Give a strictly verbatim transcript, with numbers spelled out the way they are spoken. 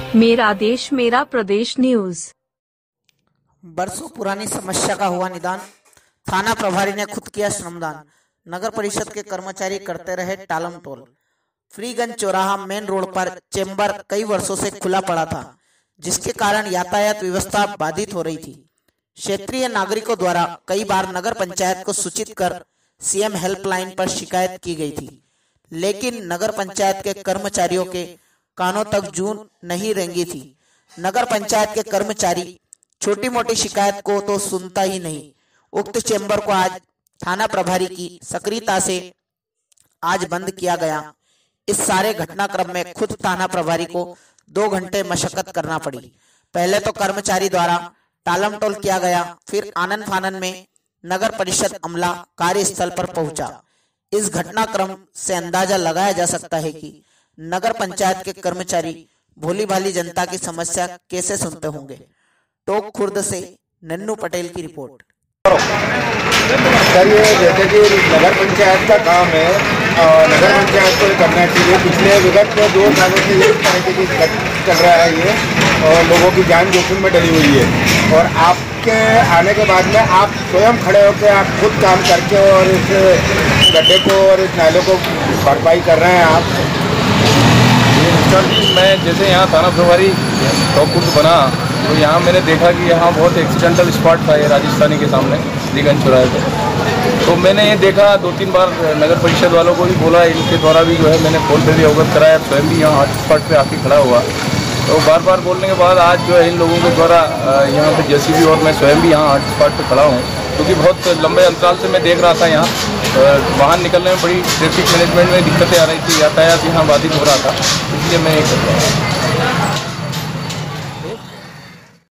मेरा देश मेरा प्रदेश न्यूज। बरसों पुरानी समस्या का हुआ निदान, थाना प्रभारी ने खुद किया श्रमदान। नगर परिषद के कर्मचारी करते रहे टालम टोल। फ्रीगंज चौराहा मेन रोड पर चेंबर कई वर्षों से खुला पड़ा था, जिसके कारण यातायात व्यवस्था बाधित हो रही थी। क्षेत्रीय नागरिकों द्वारा कई बार नगर पंचायत को सूचित कर सीएम हेल्पलाइन पर शिकायत की गई थी, लेकिन नगर पंचायत के कर्मचारियों के कानों तक जूं नहीं रेंगी थी। नगर पंचायत के कर्मचारी छोटी मोटी शिकायत को तो सुनता ही नहीं। उक्त चेंबर को आज थाना प्रभारी की सक्रियता से आज बंद किया गया। इस सारे घटनाक्रम में खुद थाना प्रभारी को दो घंटे मशक्कत करना पड़ी। पहले तो कर्मचारी द्वारा टालम टोल किया गया, फिर आनन फानन में नगर परिषद अमला कार्यस्थल पर पहुंचा। इस घटनाक्रम से अंदाजा लगाया जा सकता है कि नगर पंचायत के कर्मचारी भोली भाली जनता की समस्या कैसे सुनते होंगे। टोक खुर्द से नन्नू पटेल की रिपोर्ट। सर, ये जैसे कि नगर पंचायत का काम है और नगर पंचायत को करना चाहिए। पिछले विगत दो सालों से इस तरह की चल रहा है ये, और लोगों की जान जोखिम में डली हुई है। और आपके आने के बाद में आप स्वयं खड़े होकर आप खुद काम करके और इस गड्ढे को और इस नाले को भरपाई कर रहे हैं आप। मैं जैसे यहाँ थाना प्रभारी टोकुट बना तो यहाँ मैंने देखा कि यहाँ बहुत एक्सीडेंटल स्पॉट था, ये राजस्थानी के सामने फ्रीगंज चौराहे पे। तो मैंने ये देखा, दो तीन बार नगर परिषद वालों को भी बोला, इनके द्वारा भी जो है मैंने फोन पर भी अवगत कराया, स्वयं भी यहाँ हॉट स्पॉट पर आके खड़ा हुआ। तो बार बार बोलने के बाद आज जो है इन लोगों के द्वारा यहाँ पे जेसीबी और मैं स्वयं भी यहाँ हॉट स्पॉट पर खड़ा हूँ, क्योंकि बहुत लंबे अंतराल से मैं देख रहा था यहाँ वाहन निकलने में बड़ी ट्रैफिक मैनेजमेंट में दिक्कतें आ रही थी, यातायात यहाँ बाधित हो रहा था, इसलिए मैं ये कर रहा हूँ।